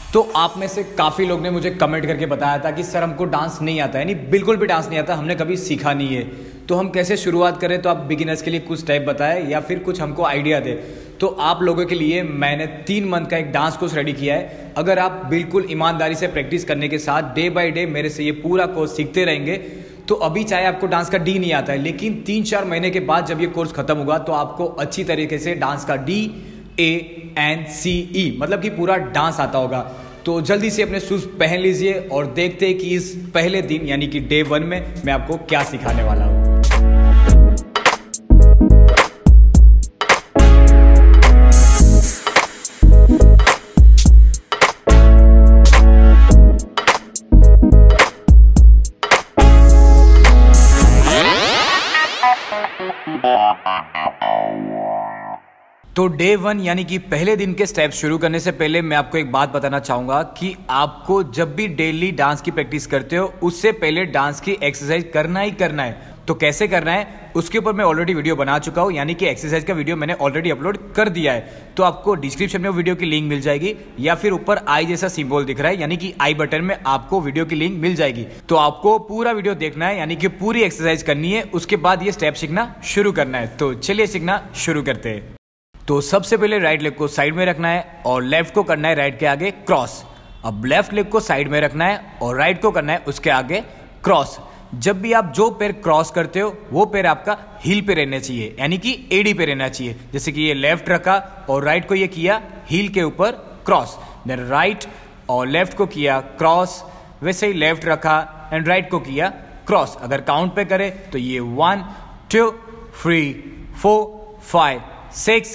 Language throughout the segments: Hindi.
तो आप में से काफ़ी लोग ने मुझे कमेंट करके बताया था कि सर हमको डांस नहीं आता है, यानी बिल्कुल भी डांस नहीं आता, हमने कभी सीखा नहीं है, तो हम कैसे शुरुआत करें। तो आप बिगिनर्स के लिए कुछ स्टेप बताएं या फिर कुछ हमको आइडिया दे। तो आप लोगों के लिए मैंने 3 मंथ का एक डांस कोर्स रेडी किया है। अगर आप बिल्कुल ईमानदारी से प्रैक्टिस करने के साथ डे बाय डे मेरे से ये पूरा कोर्स सीखते रहेंगे, तो अभी चाहे आपको डांस का डी नहीं आता है, लेकिन 3-4 महीने के बाद जब ये कोर्स खत्म होगा तो आपको अच्छी तरीके से डांस का DANCE मतलब कि पूरा डांस आता होगा। तो जल्दी से अपने शूज पहन लीजिए और देखते हैं कि इस पहले दिन यानी कि डे 1 में मैं आपको क्या सिखाने वाला हूँ। तो डे 1 यानी कि पहले दिन के स्टेप शुरू करने से पहले मैं आपको एक बात बताना चाहूंगा कि आपको जब भी डेली डांस की प्रैक्टिस करते हो उससे पहले डांस की एक्सरसाइज करना ही करना है। तो कैसे करना है उसके ऊपर मैं ऑलरेडी वीडियो बना चुका हूं, यानी कि एक्सरसाइज का वीडियो मैंने ऑलरेडी अपलोड कर दिया है। तो आपको डिस्क्रिप्शन में वीडियो की लिंक मिल जाएगी या फिर ऊपर आई जैसा सिंबल दिख रहा है यानी कि आई बटन में आपको वीडियो की लिंक मिल जाएगी। तो आपको पूरा वीडियो देखना है, यानी कि पूरी एक्सरसाइज करनी है, उसके बाद ये स्टेप सीखना शुरू करना है। तो चलिए सीखना शुरू करते हैं। तो सबसे पहले राइट लेग को साइड में रखना है और लेफ्ट को करना है राइट के आगे क्रॉस। अब लेफ्ट लेग को साइड में रखना है और राइट को करना है उसके आगे क्रॉस। जब भी आप जो पैर क्रॉस करते हो वो पैर आपका हील पे रहना चाहिए, यानी कि एडी पे रहना चाहिए। जैसे कि ये लेफ्ट रखा और राइट को ये किया हील के ऊपर क्रॉस, देन राइट और लेफ्ट को किया क्रॉस, वैसे ही लेफ्ट रखा एंड राइट को किया क्रॉस। अगर काउंट पे करे तो ये 1 2 3 4 5 6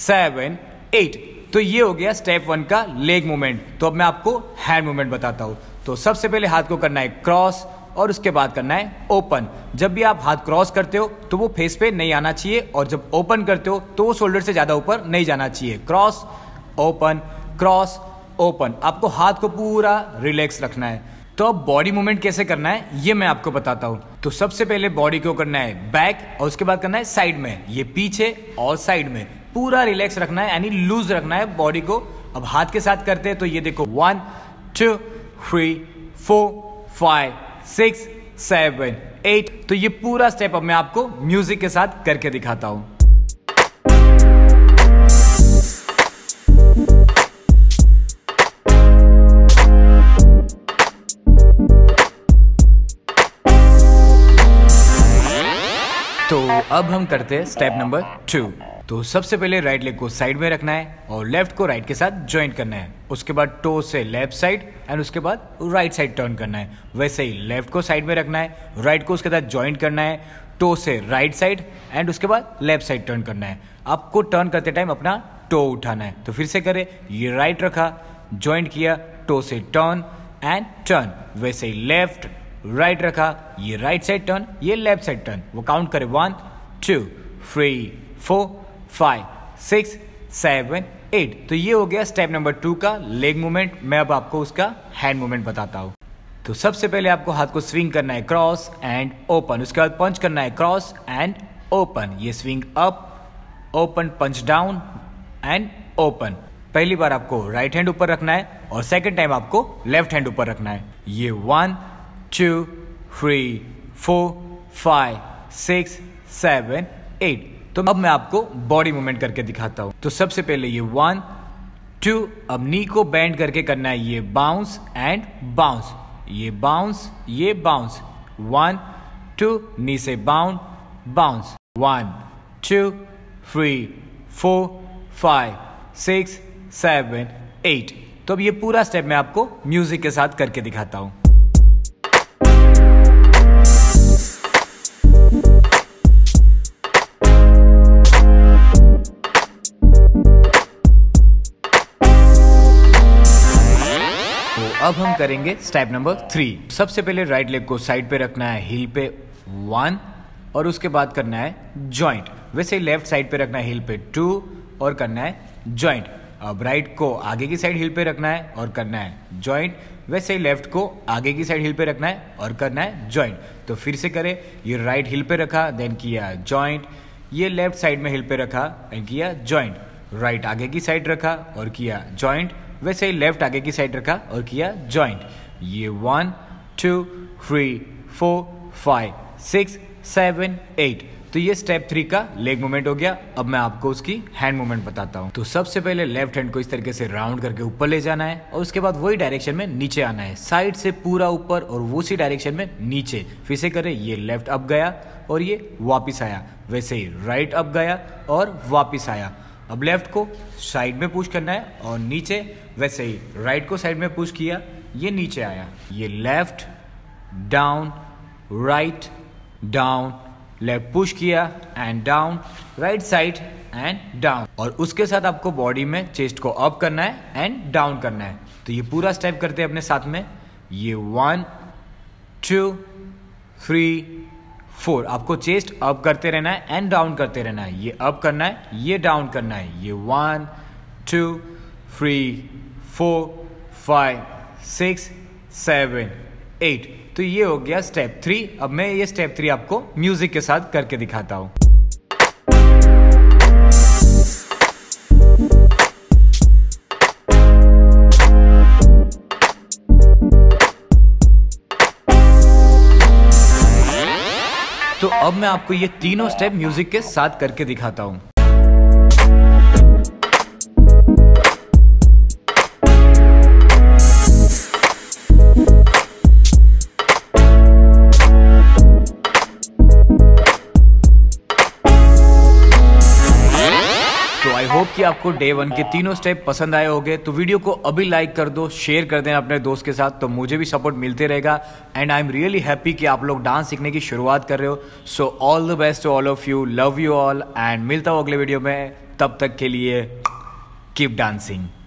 7 8। तो ये हो गया स्टेप 1 का लेग मूवमेंट। तो अब मैं आपको हैंड मूवमेंट बताता हूं। तो सबसे पहले हाथ को करना है क्रॉस और उसके बाद करना है ओपन। जब भी आप हाथ क्रॉस करते हो तो वो फेस पे नहीं आना चाहिए और जब ओपन करते हो तो वो शोल्डर से ज्यादा ऊपर नहीं जाना चाहिए। Cross open cross open. आपको हाथ को पूरा रिलैक्स रखना है। तो अब बॉडी मूवमेंट कैसे करना है ये मैं आपको बताता हूं। तो सबसे पहले बॉडी को करना है बैक और उसके बाद करना है साइड में, ये पीछे और साइड में पूरा रिलैक्स रखना है, यानी लूज रखना है बॉडी को। अब हाथ के साथ करते हैं तो ये देखो 1 2 3 4 5 6 7 8। तो ये पूरा स्टेप अब मैं आपको म्यूजिक के साथ करके दिखाता हूं। तो अब हम करते हैं स्टेप नंबर 2। तो सबसे पहले राइट लेग को साइड में रखना है और लेफ्ट को राइट के साथ ज्वाइंट करना है। उसके बाद टो से लेफ्ट साइड एंड उसके बाद राइट साइड टर्न करना है। वैसे ही लेफ्ट को साइड में रखना है, राइट को उसके साथ ज्वाइंट करना है, टो से राइट साइड एंड उसके बाद लेफ्ट साइड टर्न करना है। आपको टर्न करते टाइम अपना टो उठाना है। तो फिर से करें, ये राइट रखा, ज्वाइंट किया, टो से टर्न एंड टर्न। वैसे ही लेफ्ट राइट रखा, ये राइट साइड टर्न, ये लेफ्ट साइड टर्न। वो काउंट करें 1 2 3 4 5 6 7 8। तो ये हो गया स्टेप नंबर 2 का लेग मूवमेंट। मैं अब आपको उसका हैंड मूवमेंट बताता हूं। तो सबसे पहले आपको हाथ को स्विंग करना है क्रॉस एंड ओपन, उसके बाद पंच करना है क्रॉस एंड ओपन। ये swing up open punch down and open. पहली बार आपको राइट हैंड ऊपर रखना है और सेकेंड टाइम आपको लेफ्ट हैंड ऊपर रखना है। ये 1 2 3 4 5 6 7 8। तो अब मैं आपको बॉडी मूवमेंट करके दिखाता हूं। तो सबसे पहले ये 1 2, अब नी को बेंड करके करना है ये बाउंस एंड बाउंस, ये बाउंस ये बाउंस। 1 2 नी से बाउंड बाउंस। 1 2 3 4 5 6 7 8। तो अब ये पूरा स्टेप मैं आपको म्यूजिक के साथ करके दिखाता हूं। अब हम करेंगे स्टेप नंबर 3। सबसे पहले राइट लेग को साइड पे रखना है हील पे 1 और उसके बाद करना है जॉइंट। वैसे ही लेफ्ट साइड पे रखना है हील पे 2 और करना है जॉइंट। अब राइट को आगे की साइड हील पे रखना है और करना है जॉइंट। वैसे ही लेफ्ट को आगे की साइड हील पे रखना है और करना है जॉइंट। तो फिर से करें, ये राइट हील पे रखा देन किया जॉइंट, ये लेफ्ट साइड में हील पे रखा एंड किया जॉइंट, राइट आगे की साइड रखा और किया जॉइंट, वैसे ही लेफ्ट आगे की साइड रखा और किया जॉइंट। ये 1 2 3 4 5 6 7 8। तो ये स्टेप 3 का लेग मूवमेंट हो गया। अब मैं आपको उसकी हैंड मूवमेंट बताता हूँ। तो सबसे पहले लेफ्ट हैंड को इस तरीके से राउंड करके ऊपर ले जाना है और उसके बाद वही डायरेक्शन में नीचे आना है, साइड से पूरा ऊपर और उसी डायरेक्शन में नीचे। फिर से करें, ये लेफ्ट अप गया और ये वापिस आया, वैसे ही राइट अप गया और वापिस आया। अब लेफ्ट को साइड में पुश करना है और नीचे, वैसे ही राइट को साइड में पुश किया, ये नीचे आया। ये left down right down, left push किया and down, right side and down. और उसके साथ आपको बॉडी में चेस्ट को अप करना है एंड डाउन करना है। तो ये पूरा स्टेप करते हैं अपने साथ में। ये 1 2 3 4। आपको चेस्ट अप करते रहना है एंड डाउन करते रहना है। ये अप करना है, ये डाउन करना है। ये 1 2 3 4 5 6 7 8। तो ये हो गया स्टेप 3। अब मैं ये स्टेप 3 आपको म्यूजिक के साथ करके दिखाता हूं। तो अब मैं आपको ये तीनों स्टेप म्यूजिक के साथ करके दिखाता हूं। आई होप कि आपको डे 1 के तीनों स्टेप पसंद आए होंगे। तो वीडियो को अभी लाइक कर दो, शेयर कर देना अपने दोस्त के साथ, तो मुझे भी सपोर्ट मिलते रहेगा। And I am really happy कि आप लोग डांस सीखने की शुरुआत कर रहे हो। So all the best to all of you, love you all and मिलता हूँ अगले वीडियो में। तब तक के लिए कीप डांसिंग।